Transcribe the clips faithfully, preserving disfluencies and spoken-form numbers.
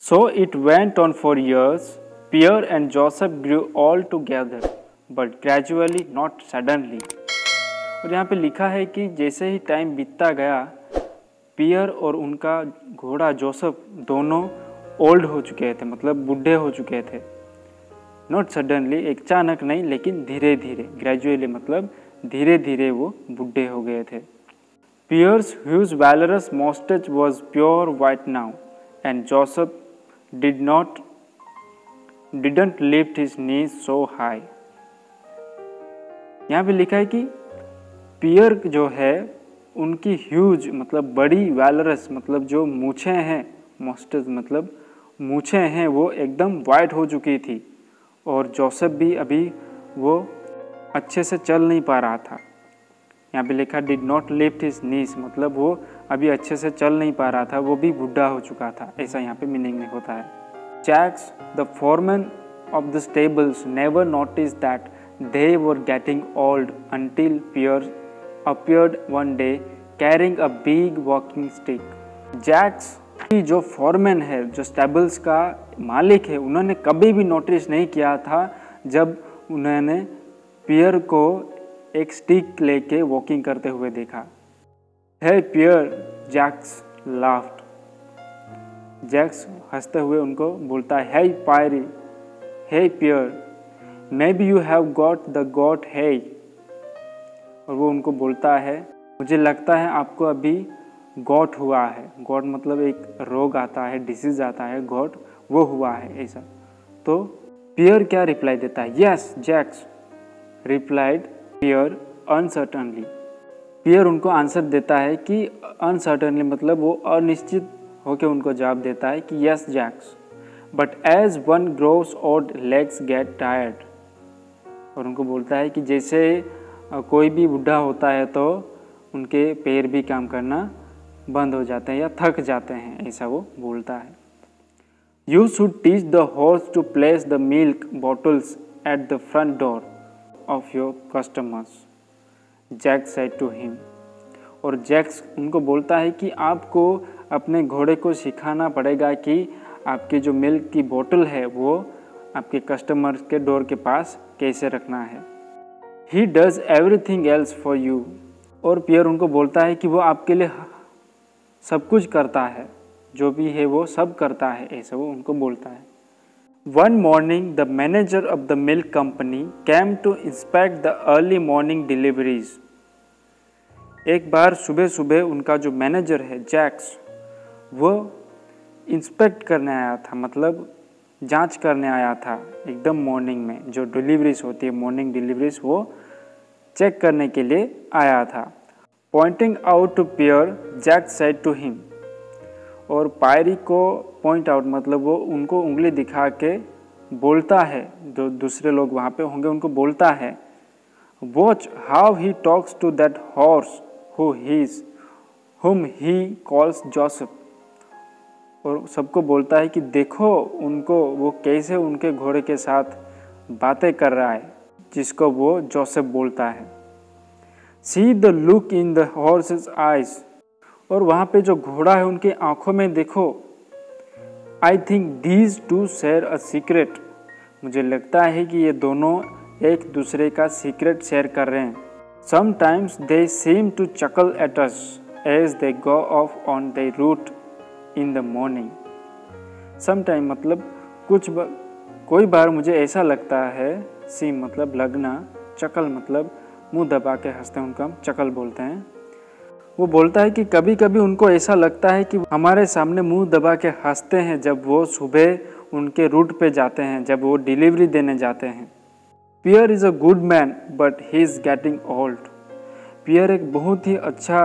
So it went on for years. Pierre and Joseph grew all together, but gradually, not suddenly. और यहाँ पे लिखा है कि जैसे ही टाइम बीतता गया, पियर और उनका घोड़ा जोसेफ दोनों ओल्ड हो चुके थे, मतलब बूढ़े हो चुके थे। नॉट सडनली, एक अचानक नहीं, लेकिन धीरे धीरे, ग्रेजुअली मतलब धीरे धीरे वो बूढ़े हो गए थे। Pierre's huge walrus moustache was pure white now and Joseph did not didn't lift his knees so high. यहाँ पे लिखा है कि पियर जो है उनकी ह्यूज मतलब बड़ी, वैलरस मतलब जो मूछें हैं, मॉस्टेज मतलब मूछें हैं, वो एकदम वाइट हो चुकी थी। और जोसेफ भी अभी वो अच्छे से चल नहीं पा रहा था। यहाँ पे लिखा did not lift his knees, मतलब वो अभी अच्छे से चल नहीं पा रहा था, वो भी बूढ़ा हो चुका था, ऐसा यहाँ पे मीनिंग में होता है। Jacques the foreman of the stables never notice that they were getting old until Pierre appeared one day carrying a big walking stick. Jacques की जो फॉरमैन है, जो स्टेबल्स का मालिक है, उन्होंने कभी भी नोटिस नहीं किया था जब उन्होंने पियर को एक स्टिक लेके वॉकिंग करते हुए देखा। Hey Pierre, Jacques laughed. Jacques हंसते हुए उनको बोलता है, hey Pierre, hey Pierre, maybe you have got the got है। और वो उनको बोलता है, मुझे लगता है आपको अभी गॉट हुआ है। गॉट मतलब एक रोग आता है, डिसीज आता है, गॉट वो हुआ है ऐसा। तो पियर क्या रिप्लाई देता है? Yes Jacques replied Pierre uncertainly. Pierre उनको आंसर देता है कि अनसर्टनली मतलब वो अनिश्चित होकर उनको जवाब देता है कि yes Jacques, but as one grows old legs get tired. और उनको बोलता है कि जैसे कोई भी बूढ़ा होता है तो उनके पैर भी काम करना बंद हो जाते हैं या थक जाते हैं, ऐसा वो बोलता है। You should teach the horse to place the milk bottles at the front door of your customers, Jacques said to him. और जैक्स उनको बोलता है कि आपको अपने घोड़े को सिखाना पड़ेगा कि आपकी जो मिल्क की बोतल है वो आपके कस्टमर के डोर के पास कैसे रखना है। He does everything else for you. और पियर उनको बोलता है कि वो आपके लिए सब कुछ करता है, जो भी है वो सब करता है, ऐसा वो उनको बोलता है। One morning the manager of the milk company came to inspect the early morning deliveries. एक बार सुबह सुबह उनका जो मैनेजर है जैक्स, वो इंस्पेक्ट करने आया था, मतलब जांच करने आया था एकदम मॉर्निंग में, जो डिलीवरीज होती है मॉर्निंग डिलीवरीज, वो चेक करने के लिए आया था। Pointing out to Pierre Jacques said to him. और पायरी को पॉइंट आउट मतलब वो उनको उंगली दिखा के बोलता है, जो दूसरे लोग वहाँ पे होंगे उनको बोलता है, watch how he talks to that horse who he's whom he calls Joseph. और सबको बोलता है कि देखो उनको, वो कैसे उनके घोड़े के साथ बातें कर रहा है, जिसको वो जोसेफ बोलता है। See the look in the horse's eyes. और वहाँ पे जो घोड़ा है उनके आंखों में देखो। I think these two share a secret. मुझे लगता है कि ये दोनों एक दूसरे का सीक्रेट शेयर कर रहे हैं। Sometimes they seem to chuckle at us as they go off on the route in the morning. Sometime मतलब कुछ ब... कोई बार मुझे ऐसा लगता है, सीम मतलब लगना, चकल मतलब मुंह दबा के हंसते हैं, उनको हम चकल बोलते हैं। वो बोलता है कि कभी कभी उनको ऐसा लगता है कि हमारे सामने मुंह दबा के हंसते हैं जब वो सुबह उनके रूट पे जाते हैं, जब वो डिलीवरी देने जाते हैं। Pierre is a good man but he is getting old. Pierre एक बहुत ही अच्छा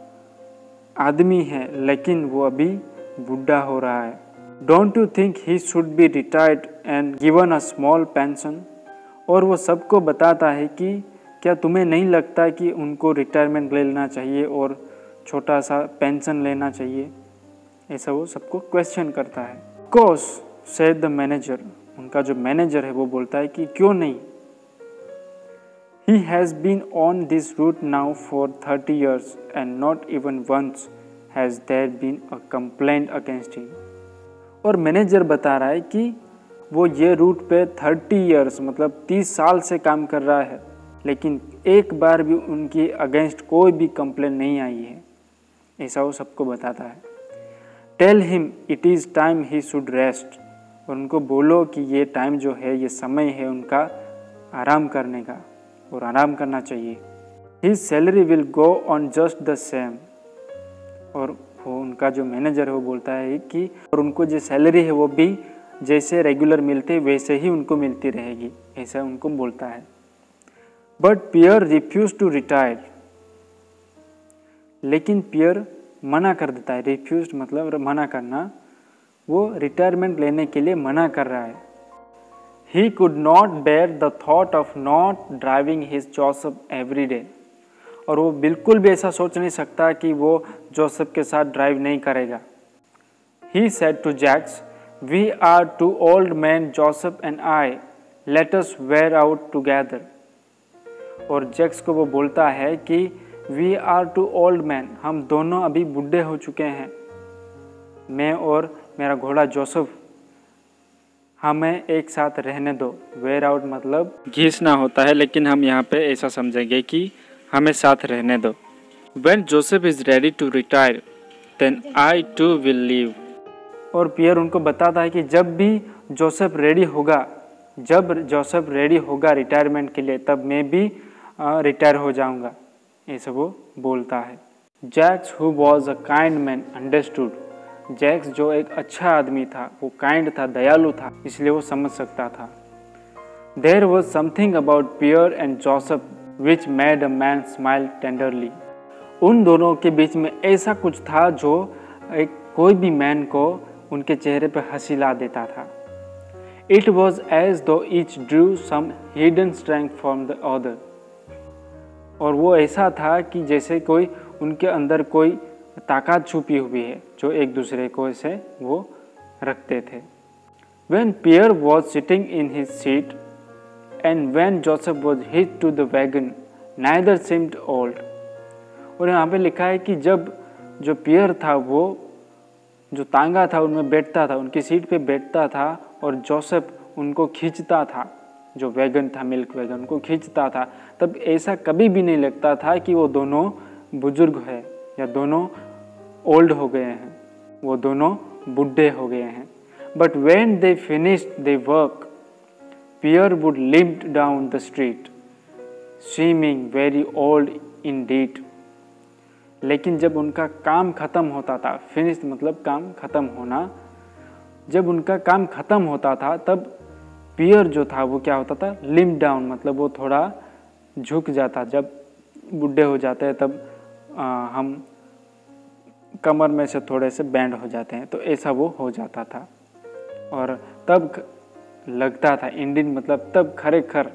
आदमी है, लेकिन वो अभी बूढ़ा हो रहा है। Don't you think he should be retired and given a small pension. और वो सबको बताता है कि क्या तुम्हें नहीं लगता कि उनको रिटायरमेंट ले लेना चाहिए और छोटा सा पेंशन लेना चाहिए, ऐसा वो सबको क्वेश्चन करता है। Course said the manager. उनका जो मैनेजर है वो बोलता है कि क्यों नहीं। He has been on this route now for thirty years and not even once has there been a complaint against him. और मैनेजर बता रहा है कि वो ये रूट पे थर्टी इयर्स मतलब तीस साल से काम कर रहा है, लेकिन एक बार भी उनकी अगेंस्ट कोई भी कंप्लेन नहीं आई है, ऐसा वो सबको बताता है। Tell him it is time he should rest, और उनको बोलो कि ये टाइम जो है, ये समय है उनका आराम करने का, और आराम करना चाहिए। His salary will go on just the same, और वो उनका जो मैनेजर है वो बोलता है कि और उनको जो सैलरी है वो भी जैसे रेगुलर मिलते वैसे ही उनको मिलती रहेगी, ऐसा उनको बोलता है। But Pierre refuse to retire, लेकिन पियर मना कर देता है। रिफ्यूज मतलब मना करना, वो रिटायरमेंट लेने के लिए मना कर रहा है। He could not bear the thought of not driving his Joseph every day, और वो बिल्कुल भी ऐसा सोच नहीं सकता कि वो जोसेफ के साथ ड्राइव नहीं करेगा। He said to Jacques, we are too old man Joseph and I, let us wear out together. और जैक्स को वो बोलता है कि we are too old man, हम दोनों अभी बूढ़े हो चुके हैं, मैं और मेरा घोड़ा जोसेफ, हमें एक साथ रहने दो। वेयर आउट मतलब घिसना होता है, लेकिन हम यहाँ पे ऐसा समझेंगे कि हमें साथ रहने दो। When Joseph is ready to retire, then I too will leave. और पियर उनको बताता है कि जब भी जोसेफ रेडी होगा, जब जोसेफ रेडी होगा रिटायरमेंट के लिए, तब मैं भी रिटायर हो जाऊंगा, ऐसा वो बोलता है। Jacques who was a kind man understood, Jacques जो एक अच्छा आदमी था, वो काइंड था, दयालु था, इसलिए वो समझ सकता था। There was something about Pierre and Joseph which made a man smile tenderly, उन दोनों के बीच में ऐसा कुछ था जो एक कोई भी मैन को उनके चेहरे पर हंसी ला देता था। It was as though each drew some hidden strength from the other, और वो ऐसा था कि जैसे कोई उनके अंदर कोई ताकत छुपी हुई है जो एक दूसरे को ऐसे वो रखते थे। When Pierre was sitting in his seat and when Joseph was hitched to the wagon, neither seemed old. और यहाँ पे लिखा है कि जब जो पियर था वो जो तांगा था उनमें बैठता था, उनकी सीट पे बैठता था, और जोसेफ उनको खींचता था, जो वैगन था मिल्क वैगन उनको खींचता था, तब ऐसा कभी भी नहीं लगता था कि वो दोनों बुजुर्ग है या दोनों ओल्ड हो गए हैं, वो दोनों बुढ़े हो गए हैं। But when they finished their work, Pierre would limp down the street seeming very old indeed. लेकिन जब उनका काम खत्म होता था, फिनिश्ड मतलब काम खत्म होना, जब उनका काम खत्म होता था तब पियर जो था वो क्या होता था, लिम्प डाउन मतलब वो थोड़ा झुक जाता। जब बुढ़े हो जाते हैं तब आ, हम कमर में से थोड़े से बैंड हो जाते हैं, तो ऐसा वो हो जाता था। और तब लगता था इंडियन मतलब तब खरेखर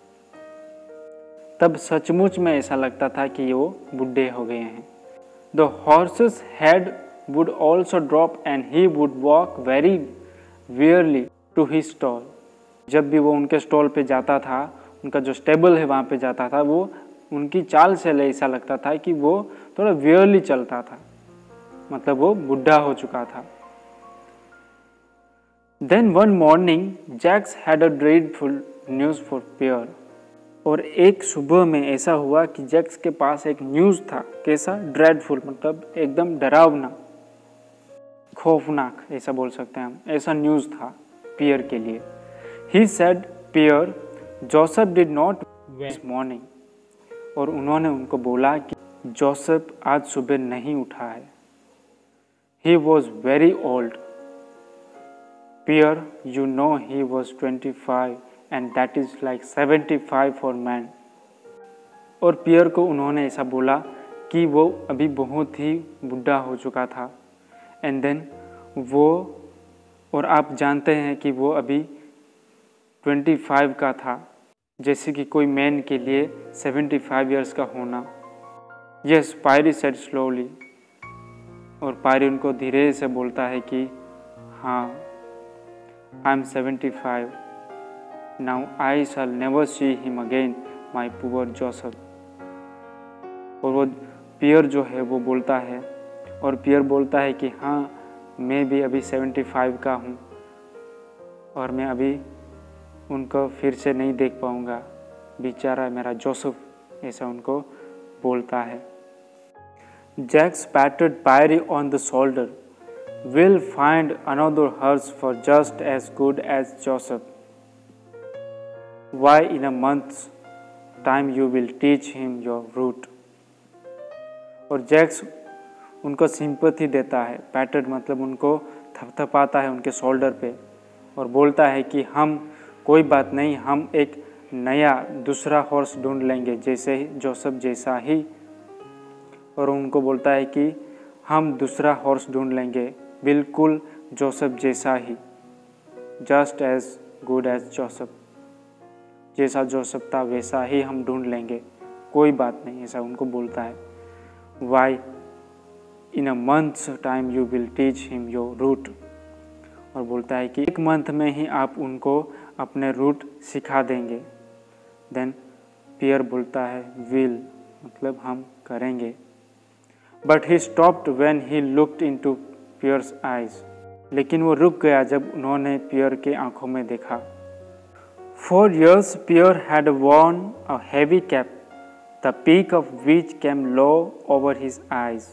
तब सचमुच में ऐसा लगता था कि वो बुढ़े हो गए हैं। The horse's head would also drop and he would walk very wearily to his stall. जब भी वो उनके स्टॉल पे जाता था, उनका जो स्टेबल है वहाँ पे जाता था, वो उनकी चाल से ऐसा लगता था कि वो थोड़ा वियरली चलता था, मतलब वो बुढ़ा हो चुका था। Then one morning, Jax had a dreadful news for Pierre. और एक सुबह में ऐसा हुआ कि जैक्स के पास एक न्यूज़ था। कैसा? ड्रेडफुल मतलब एकदम डरावना, खौफनाक ऐसा बोल सकते हैं हम। ऐसा न्यूज़ था पियर के लिए। He said, Pierre, Joseph did not this morning. और उन्होंने उनको बोला कि जोसेफ आज सुबह नहीं उठा है। He was very old. Pierre, you know he was twenty-five and that is like seventy-five for man. और पियर को उन्होंने ऐसा बोला कि वो अभी बहुत ही बुढ़ा हो चुका था। एंड देन वो, और आप जानते हैं कि वो अभी पच्चीस का था, जैसे कि कोई मैन के लिए पचहत्तर इयर्स का होना। यस, पायरी सेड स्लोली। और पायरी उनको धीरे से बोलता है कि हाँ, I am seventy five now, I shall never see him again my poor Joseph. और वो पियर जो है वो बोलता है, और पियर बोलता है कि हाँ, मैं भी अभी सेवेंटी फाइव का हूँ और मैं अभी उनको फिर से नहीं देख पाऊँगा, बेचारा मेरा जोसेफ, ऐसा उनको बोलता है। Jacques patted Pierre on the shoulder, will find another horse for just as good as Joseph, why in a month's time you will teach him your route. और जैक्स उनको सिंपैथी देता है, पैटेड मतलब उनको थपथपाता है उनके शोल्डर पे और बोलता है कि हम कोई बात नहीं, हम एक नया दूसरा हॉर्स ढूंढ लेंगे जैसे ही जोसेफ जैसा ही। और उनको बोलता है कि हम दूसरा हॉर्स ढूंढ लेंगे बिल्कुल जोसेफ जैसा ही, just as good as Joseph, जैसा जोसेफ था वैसा ही हम ढूंढ लेंगे, कोई बात नहीं, ऐसा उनको बोलता है। Why in a month's time you will teach him your route, और बोलता है कि एक मंथ में ही आप उनको अपने रूट सिखा देंगे। देन पियर बोलता है विल मतलब हम करेंगे। But he stopped when he looked into Pierre's eyes, लेकिन वो रुक गया जब उन्होंने पियर के आंखों में देखा। For years Pierre had worn a heavy cap, the peak of which came low over his eyes.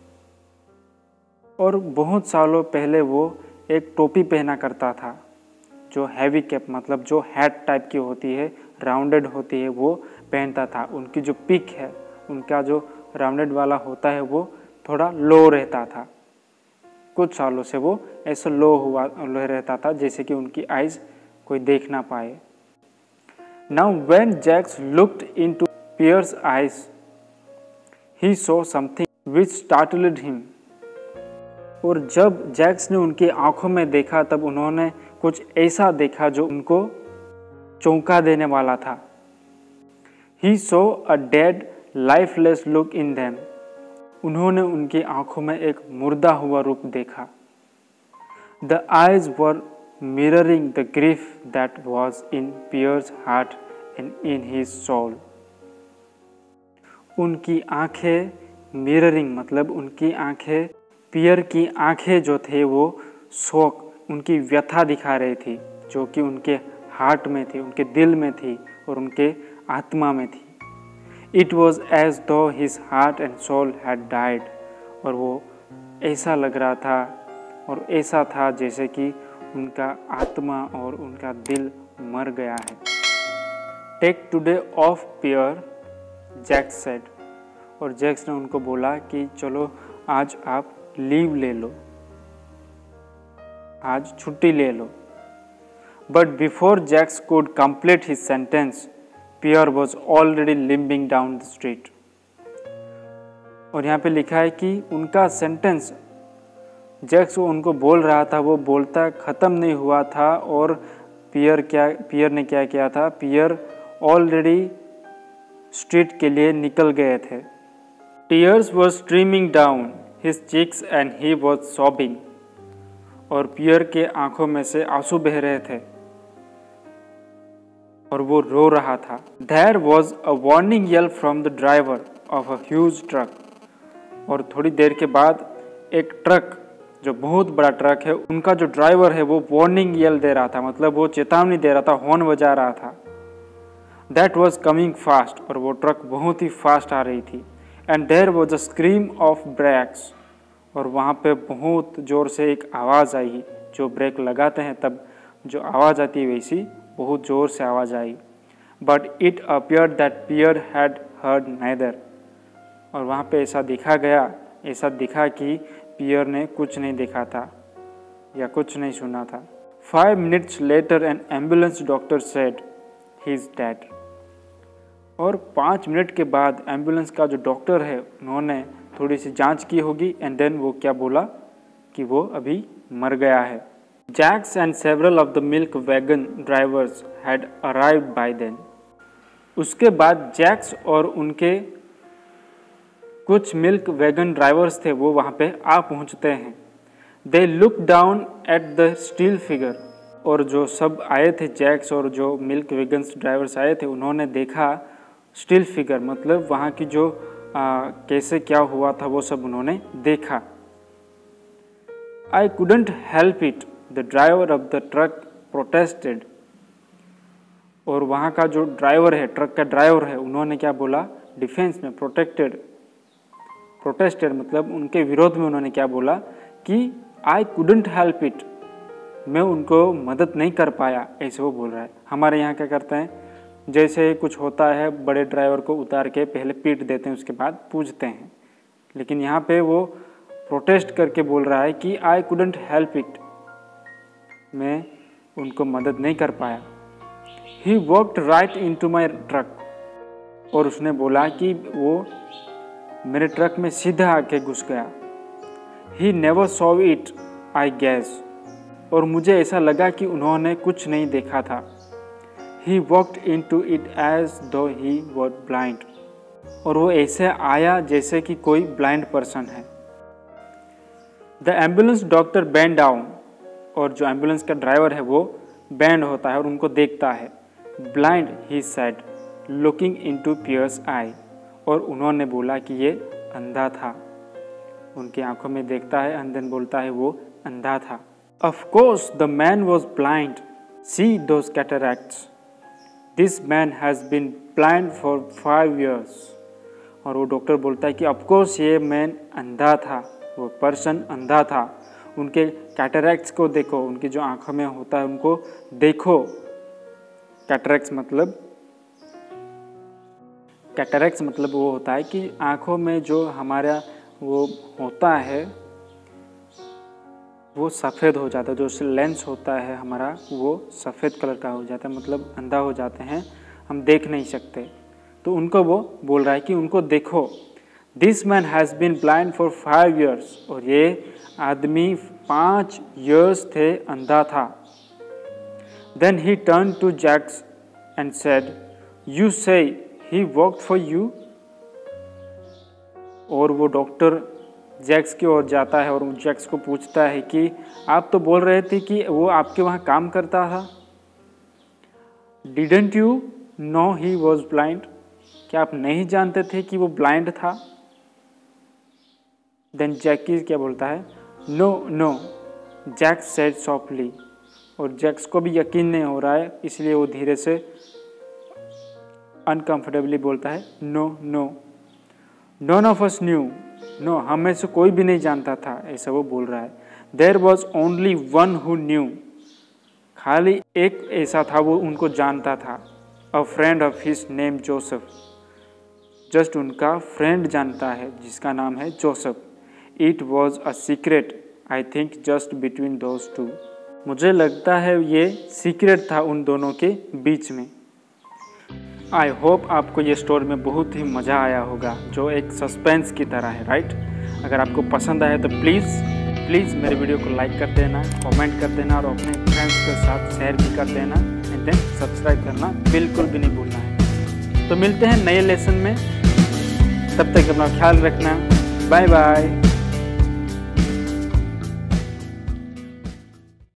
और बहुत सालों पहले वो एक टोपी पहना करता था, जो हैवी कैप मतलब जो हैट टाइप की होती है, राउंडेड होती है, वो पहनता था। उनकी जो पिक है, उनका जो राउंडेड वाला होता है वो थोड़ा लो रहता था। कुछ सालों से वो ऐसा लो हुआ लो रहता था जैसे कि उनकी आइज कोई देख ना पाए। Now when Jacques looked into Pierre's eyes he saw something which startled him. और जब जैक्स ने उनकी आंखों में देखा तब उन्होंने कुछ ऐसा देखा जो उनको चौंका देने वाला था। He saw a dead lifeless look in them, उन्होंने उनकी आंखों में एक मुर्दा हुआ रूप देखा। The eyes were mirroring the grief that was in Pierre's heart and in his soul. उनकी आंखें मिररिंग मतलब उनकी आंखें, पियर की आंखें जो थे वो शोक, उनकी व्यथा दिखा रही थी, जो कि उनके हार्ट में थी, उनके दिल में थी और उनके आत्मा में थी। It was as though his heart and soul had died, और वो ऐसा लग रहा था और ऐसा था जैसे कि उनका आत्मा और उनका दिल मर गया है। Take today off Pierre, Jacques said, और जैक्स ने उनको बोला कि चलो आज आप लीव ले लो, आज छुट्टी ले लो। But before Jacques could complete his sentence Pierre was already limping down the street. और यहाँ पे लिखा है कि उनका सेंटेंस जैक्स वो उनको बोल रहा था, वो बोलता ख़त्म नहीं हुआ था और पियर क्या पियर ने क्या किया था, पियर ऑलरेडी स्ट्रीट के लिए निकल गए थे। Tears were streaming down his cheeks and he was sobbing, और पियर के आंखों में से आंसू बह रहे थे और वो रो रहा था। There was a warning yell from the driver of a huge truck, और थोड़ी देर के बाद एक ट्रक, जो बहुत बड़ा ट्रक है, उनका जो ड्राइवर है वो वार्निंग येल दे रहा था, मतलब वो चेतावनी दे रहा था, हॉर्न बजा रहा था। That was coming fast, और वो ट्रक बहुत ही फास्ट आ रही थी। And there was a scream of brakes, और वहाँ पे बहुत ज़ोर से एक आवाज़ आई, जो ब्रेक लगाते हैं तब जो आवाज़ आती है वैसी बहुत ज़ोर से आवाज़ आई। But it appeared that Pierre had heard neither, और वहाँ पे ऐसा दिखा गया, ऐसा दिखा कि पियर ने कुछ नहीं देखा था या कुछ नहीं सुना था। Five minutes later an ambulance doctor said he is dead, और पाँच मिनट के बाद एम्बुलेंस का जो डॉक्टर है उन्होंने थोड़ी सी जांच की होगी एंड देन वो क्या बोला कि वो अभी मर गया है। Jacques and several of the milk wagon drivers had arrived by then, उसके बाद जैक्स और उनके कुछ मिल्क वैगन ड्राइवर्स थे वो वहाँ पे आ पहुँचते हैं। They look down at the still figure, और जो सब आए थे जैक्स और जो मिल्क वैगन ड्राइवर्स आए थे उन्होंने देखा स्टील फिगर, मतलब वहाँ की जो आ, कैसे क्या हुआ था वो सब उन्होंने देखा। I couldn't help it, the driver of the truck protested. और वहाँ का जो ड्राइवर है, ट्रक का ड्राइवर है, उन्होंने क्या बोला, डिफेंस में, प्रोटेक्टेड प्रोटेस्टेड मतलब उनके विरोध में उन्होंने क्या बोला कि आई कुडंट हेल्प इट, मैं उनको मदद नहीं कर पाया, ऐसे वो बोल रहा है। हमारे यहाँ क्या करते हैं, जैसे कुछ होता है बड़े ड्राइवर को उतार के पहले पीट देते हैं, उसके बाद पूछते हैं, लेकिन यहाँ पे वो प्रोटेस्ट करके बोल रहा है कि आई कुडंट हेल्प इट, मैं उनको मदद नहीं कर पाया। He walked right into my truck, और उसने बोला कि वो मेरे ट्रक में सीधा आके घुस गया। He never saw it I guess, और मुझे ऐसा लगा कि उन्होंने कुछ नहीं देखा था। He walked into it as though he was blind, और वो ऐसे आया जैसे कि कोई ब्लाइंड पर्सन है। The ambulance doctor bend down, और जो एम्बुलेंस का ड्राइवर है वो बैंड होता है और उनको देखता है। Blind he said, looking into Pierre's eye, और उन्होंने बोला कि ये अंधा था, उनकी आंखों में देखता है, अंधन बोलता है वो अंधा था। Of course the man was blind, see those cataracts, this man has been blind for five years. और वो डॉक्टर बोलता है कि ऑफकोर्स ये मैन अंधा था, वो पर्सन अंधा था, उनके कैटरैक्ट्स को देखो, उनकी जो आंखों में होता है उनको देखो। कैटरैक्ट्स मतलब कैटरैक्ट्स मतलब वो होता है कि आँखों में जो हमारा वो होता है वो सफ़ेद हो जाता है, जो लेंस होता है हमारा वो सफ़ेद कलर का हो जाता है, मतलब अंधा हो जाते हैं, हम देख नहीं सकते। तो उनको वो बोल रहा है कि उनको देखो। This man has been blind for five years, और ये आदमी पाँच ईयर्स थे अंधा था। Then he turn to Jacques and said, you say he worked for you. और वो डॉक्टर जैक्स की ओर जाता है और जैक्स को पूछता है कि आप तो बोल रहे थे कि वो आपके वहाँ काम करता था। Didn't you know he was blind, क्या आप नहीं जानते थे कि वो ब्लाइंड था। देन जैकी क्या बोलता है, no no, Jacques said softly, और जैक्स को भी यकीन नहीं हो रहा है, इसलिए वो धीरे से अनकंफर्टेबली बोलता है, no no, none of us knew, no, हम में से कोई भी नहीं जानता था, ऐसा वो बोल रहा है। There was only one who knew, खाली एक ऐसा था वो उनको जानता था। A friend of his name Joseph, just उनका फ्रेंड जानता है जिसका नाम है Joseph. It was a secret I think just between those two, मुझे लगता है ये सीक्रेट था उन दोनों के बीच में। आई होप आपको ये स्टोरी में बहुत ही मज़ा आया होगा, जो एक सस्पेंस की तरह है, राइट। अगर आपको पसंद आए तो प्लीज़ प्लीज़ मेरे वीडियो को लाइक कर देना, कमेंट कर देना और अपने फ्रेंड्स के साथ शेयर भी कर देना, एंड देन सब्सक्राइब करना बिल्कुल भी नहीं भूलना है। तो मिलते हैं नए लेसन में, तब तक अपना ख्याल रखना, बाय बाय।